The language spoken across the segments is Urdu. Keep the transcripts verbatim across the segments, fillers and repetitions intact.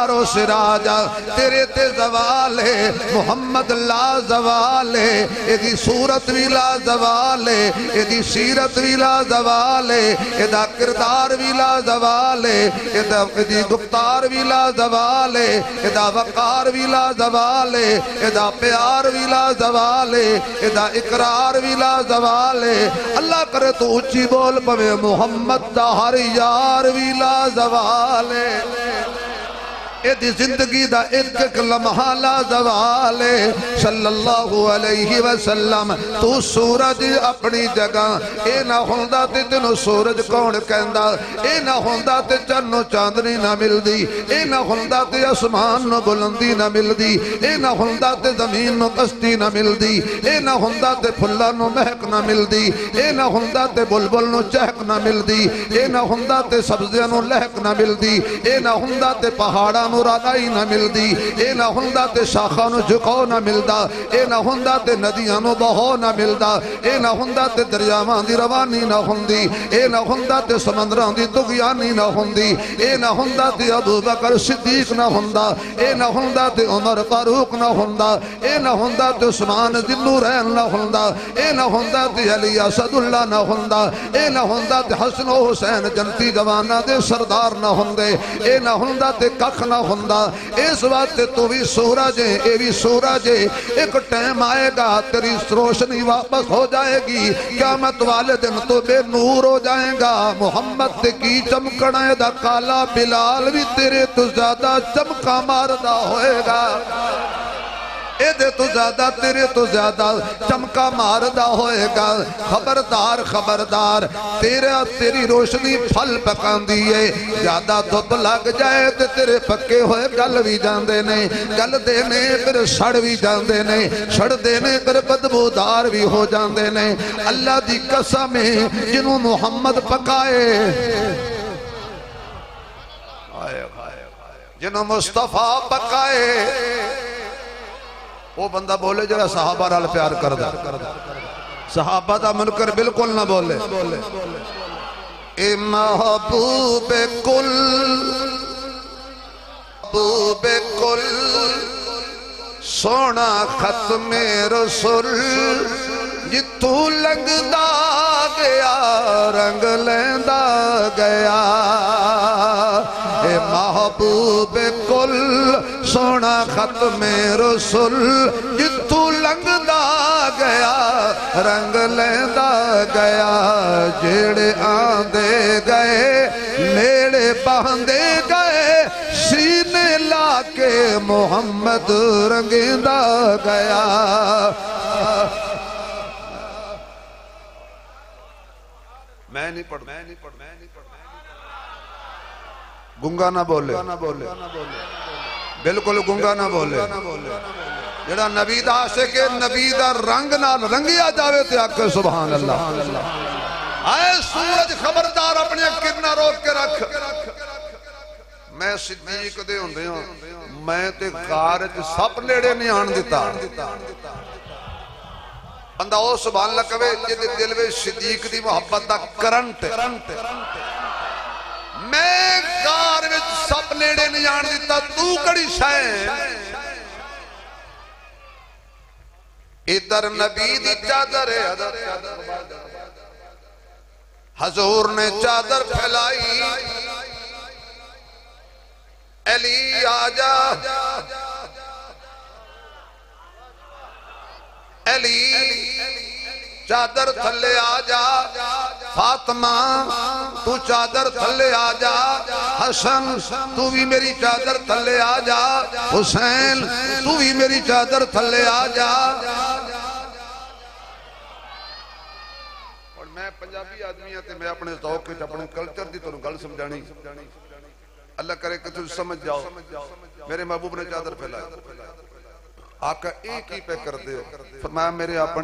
و سراجا تیرے تے زوال ہے محمد لا زوال ہے ایدی صورت بھی لا زوال ہے ایدی سیرت بھی لا زوال ہے ایدہ کردار بھی لا زوال ہے ایدی گفتار بھی لا زوال ہے ایدہ وقار بھی لا زوال ہے ایدہ پیار بھی لا زوال ہے ایدہ اقرار بھی لا زوال ہے اللہ کرے تو اچھی بول پوے محمد دا ہر یار بھی لا زوال ہے ایدی زندگی دا ایک ایک لمحہ لا زوال ہے صلی اللہ علیہ وسلم تو سورج اپنی جگہ اے نہ ہوندہ تے تینو سورج کون کہندہ اے نہ ہوندہ تے چنو چاندنی نہ مل دی اے نہ ہوندہ تے اسمان نو بلندی نہ مل دی اے نہ ہوندہ تے زمین نو کشتی نہ مل دی اے نہ ہوندہ تے پھلا نو مہک نہ مل دی اے نہ ہوندہ تے بلبل نو چہک نہ مل دی اے نہ ہوندہ تے سبزیاں نو لہک نہ مل دی اے نہ ہوندہ تے پہاڑاں مرادائی نہ مل دی اے نہ ہوندہ تے شاخانو جھکو نہ ملدا اے نہ ہوندہ تے ندیانو بہو نہ ملدا اے نہ ہوندہ تے دریاوان دی روانی نہ ہوندی اے نہ ہوندہ تے سمندران دی دگیانی نہ ہوندی اے نہ ہوندہ تے ابو بکر صدیق نہ ہوندہ اے نہ ہوندہ تے عمر فاروق نہ ہوندہ اے نہ ہوندہ تے عثمان ذی النورین نہ ہوندہ اے نہ ہوندہ تے علی اسد اللہ نہ ہوندہ اے نہ ہوندہ تے حسن و حسین جنتی جوانہ دے سردار نہ ہوندے اے نہ ہوندہ تے کخ نہ ہوندہ اس وقت تو بھی سورج ہے اے بھی سورج ہے ایک ٹائم آئے گا تیری روشنی واپس ہو جائے گی قیامت والے دن تو بے نور ہو جائے گا محمد کی چمکڑے دا کالا بلال بھی تیرے تو زیادہ چمکا ماردہ ہوئے گا اے دے تو زیادہ تیرے تو زیادہ چمکا ماردہ ہوئے گا خبردار خبردار تیرا تیری روشنی پھل پکان دیئے زیادہ دھوپ لگ جائے تے تیرے پکے ہوئے گل بھی جان دینے گل دینے پھر سڑ بھی جان دینے سڑ دینے پھر بدبودار بھی ہو جان دینے اللہ دی قسم جنہوں محمد پکائے جنہوں مصطفیٰ پکائے وہ بندہ بولے جڑا صحابہ رال پیار کردہ صحابہ دا منکر بالکل نہ بولے اے محبوب کل محبوب کل سونا ختم رسول جتو لنگ دا گیا رنگ لیندہ گیا اے محبوب کل سونا ختم رسول جتو لنگ دا گیا رنگ لیندہ گیا جیڑے آندے گئے نیڑے باندے گئے سینے لا کے محمد رنگیندہ گیا میں نہیں پڑھ میں نہیں پڑھ میں نہیں پڑھ گنگا نہ بولے بالکل گنگا نہ بولے جڑا نبی دا عاشق نبی دا رنگ نہ رنگیا جاوے تے آکے سبحان اللہ آئے سورج خبردار اپنے کرنا روک کے رکھ میں صدیق دے ہوندے ہوں میں تے غارج سب نیڑے نہیں آن دیتا بندہ او سبحان اللہ کہے جدے دل میں صدیق دی محبت دا کرنٹ میں غار وچ سب نیڑے نہیں آن دیتا تو کڑی شائیں ادھر نبی دی چادر ہے حضور نے چادر پھیلائی علی آجا علی چادر تھلے آجا فاطمہ تو چادر تھلے آجا حسن تو بھی میری چادر تھلے آجا حسین تو بھی میری چادر تھلے آجا اور میں پنجابی آدمی آتے میں اپنے ذوق کے اپنے کلچر دی تو گل سمجھانی اللہ کرے کہ تجھ سمجھ جاؤ میرے محبوب نے چادر پھیلائی آقا ایک ہی پہ کر دے فرمایا میرے اپنے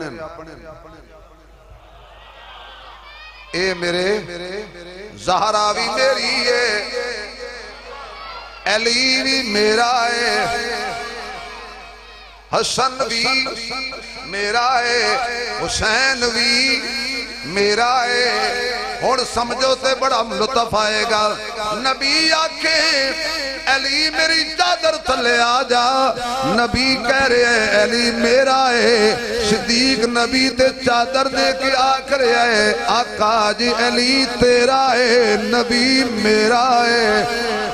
اے میرے زہرا بھی میری ہے علی بھی میرا ہے حسن بھی میرا ہے حسین بھی میرا ہے اور سمجھو تے بڑا لطف آئے گا. نبی آکھے علی میری چادر تھلے آ جا. نبی کہہ رہے ہیں علی میرا ہے. صدیق نبی تے چادر دے کے آکھ رہے ہیں آقا جی علی تیرا ہے نبی میرا ہے.